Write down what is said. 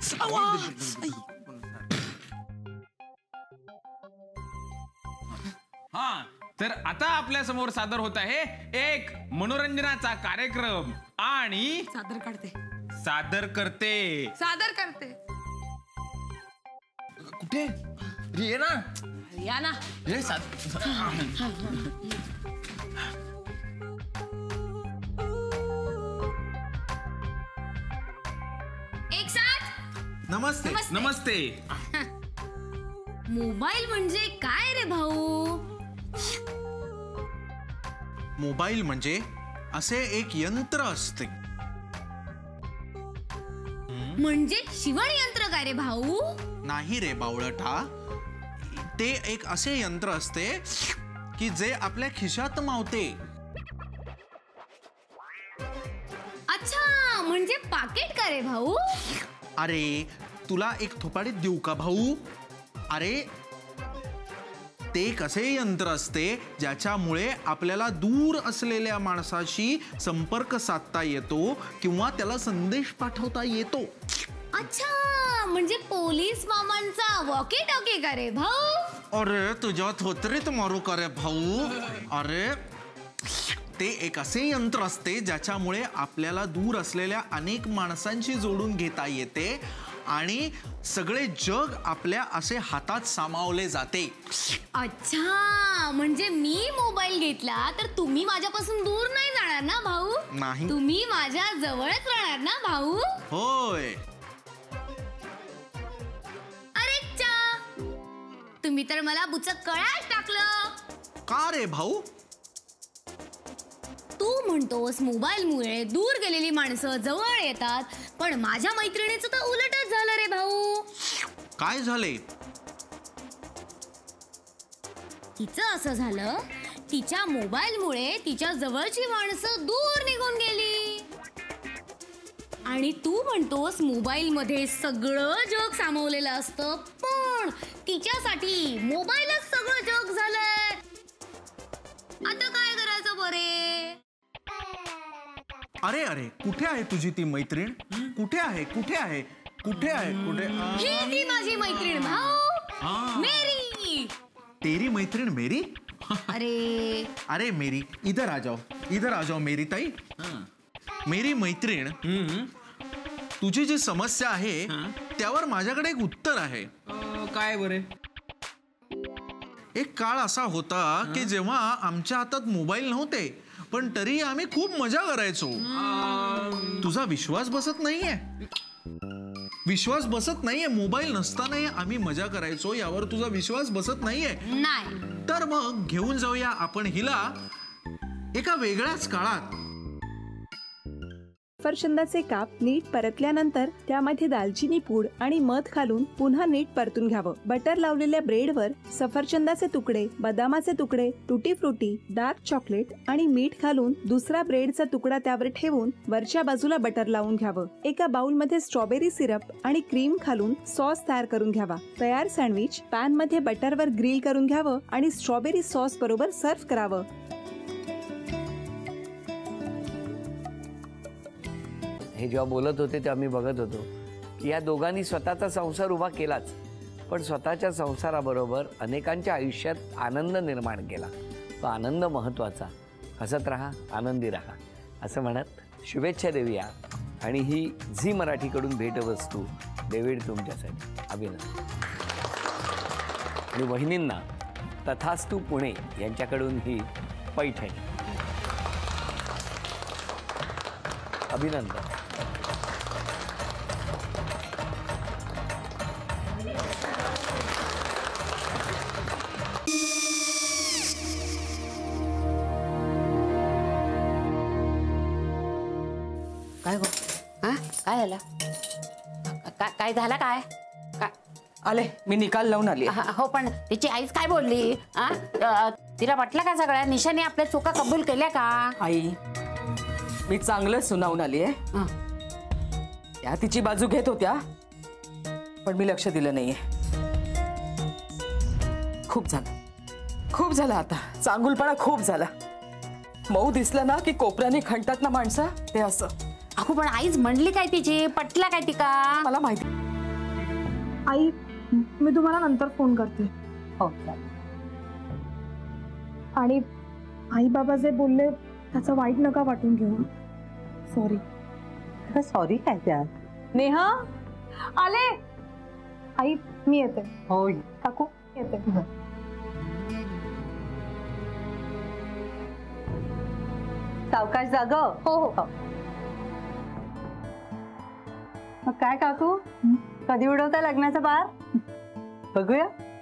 हा, तर आता आपल्या समोर सादर होत आहे एक मनोरंजनाचा कार्यक्रम आणि सादर करते कुठे ये ना या ना रे एक साथ नमस्ते नमस्ते. मोबाईल म्हणजे काय रे भाऊ? मोबाईल म्हणजे असे एक यंत्र असते. म्हणजे शिवण यंत्र काय रे भाऊ? नाही रे बावळटा, ते एक असे यंत्र असते की जे आपल्या खिशात मावते. अच्छा, म्हणजे पाकिट का रे भाऊ? अरे तुला एक थोपाडीत देऊ का भाऊ? अरे ते एक असे यंत्र असते ज्याच्यामुळे आपल्याला दूर असलेल्या माणसाशी संपर्क साधता येतो किंवा त्याला संदेश पाठवता येतो. अच्छा, म्हणजे पोलीस मामांचा वॉकी टॉकी का रे भाऊ? अरे तुझ्या थोतरीत मारू का रे भाऊ? अरे ते एक असे यंत्र असते ज्याच्यामुळे आपल्याला दूर असलेल्या अनेक माणसांशी जोडून घेता येते आणि सगळे जग आपल्या असे हातात सामावले जाते. अच्छा, म्हणजे मी मोबाईल घेतला तर तुम्ही माझ्यापासून दूर नाही जाणार ना भाऊ? नाही. तुम्ही माझ्या जवळच राहणार ना भाऊ? होय. अरे चा, तुम्ही तर मला बुचक कळाच टाकलं. का रे भाऊ? तू म्हणतोस मोबाईलमुळे दूर गेलेली माणसं जवळ येतात, पण माझ्या मैत्रिणीचं तर उलटच झालं रे भाऊ. काय झाले? तिचं असं झालं, तिच्या मोबाईलमुळे तिच्या जवळची माणसं दूर निघून गेली. आणि तू म्हणतोस मोबाईल मध्ये सगळं जग सामावलेलं असतं, पण तिच्यासाठी मोबाईलच सगळं जग झालंय. आता काय करायचं बरे? अरे अरे, कुठे आहे तुझी ती मैत्रीण? कुठे आहे कुठे आहे कुठे आहे कुठे? ही ती माझी मैत्रीण भाऊ, मेरी. तेरी मैत्रीण मेरी? अरे अरे मेरी, इधर आ जाओ मेरी ताई. मेरी मैत्रीण, तुझी जी समस्या आहे त्यावर माझ्याकडे एक उत्तर आहे. काय बरे? एक काळ असा होता की जेव्हा आमच्या हातात मोबाईल नव्हते, पण तरी आम्ही खूप मजा करायचो. तुझा विश्वास बसत नाहीये? विश्वास बसत नाहीये? मोबाईल नसतानाही आम्ही मजा करायचो, यावर तुझा विश्वास बसत नाहीये? नाही. तर मग घेऊन जाऊया आपण हिला एका वेगळ्याच काळात. सफरचंदाचे काप नीट परतल्यानंतर त्यामध्ये दालचिनी पूड आणि मध घालून पुन्हा नीट परतून घ्यावं. बटर लावलेल्या ब्रेडवर सफरचंदाचे तुकडे, बदामाचे तुकडे, टुटी फ्रुटी, डार्क चॉकलेट आणि मीठ घालून दुसरा ब्रेडचा तुकडा त्यावर ठेवून वरच्या बाजूला बटर लावून घ्यावं. एका बाउलमध्ये स्ट्रॉबेरी सिरप आणि क्रीम घालून सॉस तयार करून घ्यावा. तयार सँडविच पॅन मध्ये बटरवर ग्रिल करून घ्यावं आणि स्ट्रॉबेरी सॉस बरोबर सर्व्ह करावं. हे जेव्हा बोलत होते तेव्हा मी बघत होतो की या दोघांनी स्वतःचा संसार उभा केलाच, पण स्वतःच्या संसाराबरोबर अनेकांच्या आयुष्यात आनंद निर्माण केला. तो आनंद महत्त्वाचा. हसत राहा, आनंदी राहा असं म्हणत शुभेच्छा देऊया. आणि ही झी मराठीकडून भेटवस्तू डेव्हिड तुमच्यासाठी. अभिनंदन. आणि वहिनींना तथास्तू पुणे यांच्याकडून ही पैठणी. अभिनंदन. काय गो? हा, काय झालं? काय झालं? काय आले, मी निकाल लावून आली. हो, पण तिची आईच काय बोलली? तिला वाटलं का सगळ्या निशाने आपल्या चुका कबूल केल्या का? आई, मी चांगलं सुनावून आली आहे. त्या तिची बाजू घेत होत्या, पण मी लक्ष दिलं नाहीये. खूप झालं आता. चांगुलपणा खूप झाला. मऊ दिसलं ना की कोपऱ्याने खणतात ना माणसं, ते असं. अगो, पण आईच म्हणली काय तिची? पटला काय तिका? मला माहिती. आई मी तुम्हाला नंतर फोन करते. हो चालेल. आणि आई बाबा जे बोलले त्याचं वाईट नका वाटून घेऊ. सॉरी. सॉरी काय त्यात? नेहा आले. आई मी येते. हो काकू येते. सावकाश जाग. हो हो. मग काय काकू, कधी उडवता लग्नाचा बार? बघूया.